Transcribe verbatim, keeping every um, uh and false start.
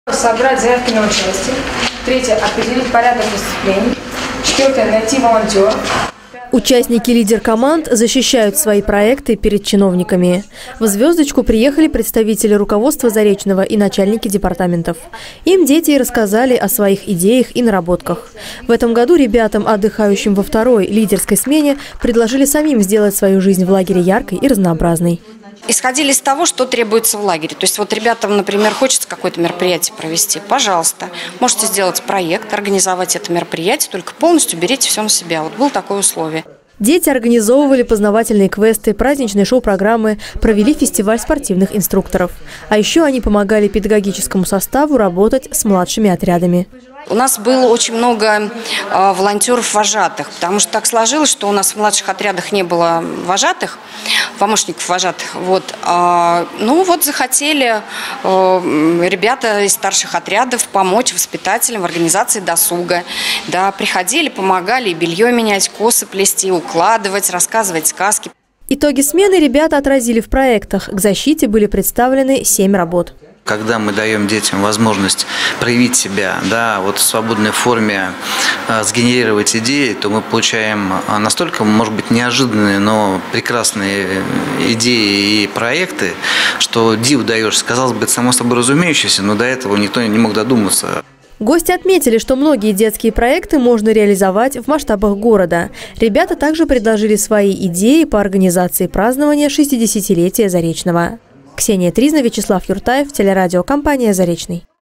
Собрать заявки на участие. Третье – определить порядок выступлений. Четвертое – найти волонтеров. Участники «Лидер команд» защищают свои проекты перед чиновниками. В «Звездочку» приехали представители руководства Заречного и начальники департаментов. Им дети и рассказали о своих идеях и наработках. В этом году ребятам, отдыхающим во второй лидерской смене, предложили самим сделать свою жизнь в лагере яркой и разнообразной. Исходили из того, что требуется в лагере. То есть вот ребятам, например, хочется какое-то мероприятие провести. Пожалуйста, можете сделать проект, организовать это мероприятие, только полностью берите все на себя. Вот было такое условие. Дети организовывали познавательные квесты, праздничные шоу-программы, провели фестиваль спортивных инструкторов. А еще они помогали педагогическому составу работать с младшими отрядами. У нас было очень много э, волонтеров-вожатых, потому что так сложилось, что у нас в младших отрядах не было вожатых, помощников вожатых. Вот. А, ну вот захотели э, ребята из старших отрядов помочь воспитателям в организации досуга. Да, приходили, помогали и белье менять, косы плести, укладывать, рассказывать сказки. Итоги смены ребята отразили в проектах. К защите были представлены семь работ. Когда мы даем детям возможность проявить себя, да, вот в свободной форме, э, сгенерировать идеи, то мы получаем настолько, может быть, неожиданные, но прекрасные идеи и проекты, что диву даешься. Казалось бы, это само собой разумеющееся, но до этого никто не мог додуматься. Гости отметили, что многие детские проекты можно реализовать в масштабах города. Ребята также предложили свои идеи по организации празднования шестидесятилетия Заречного. Ксения Тризна, Вячеслав Юртаев, телерадиокомпания «Заречный».